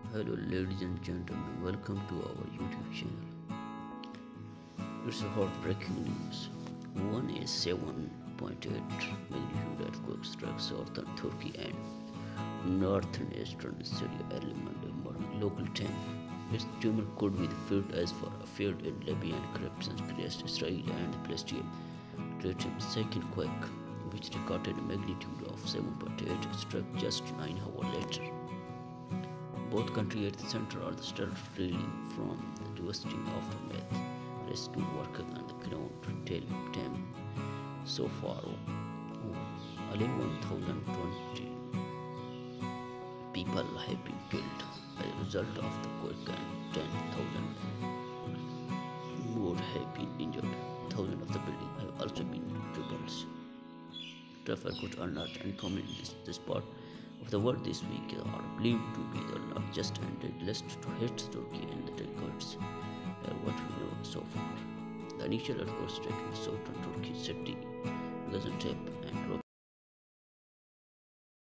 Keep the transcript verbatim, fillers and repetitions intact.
Hello, ladies and gentlemen, welcome to our YouTube channel. It's a heartbreaking news. one is seven point eight magnitude earthquake struck southern Turkey and northern eastern Syria early Monday morning local time. Its tumor could be felt as far afield in Libya and corruptions created Israel and Palestine. Regime second quake, which recorded a magnitude of seven point eight, struck just nine hours later. Both countries at the center are still reeling from the devastating aftermath. Rescue workers on the ground tell them so far eleven thousand twenty people have been killed as a result of the quake and ten thousand more have been injured. Thousands of the buildings have also been rebuilt. Traffic are not uncommon in this, this part of the world this week are believed to be the largest and deadliest to hit Turkey in the decades. Uh, what we know so far. The initial earthquake struck in southern Turkey city Gaziantep and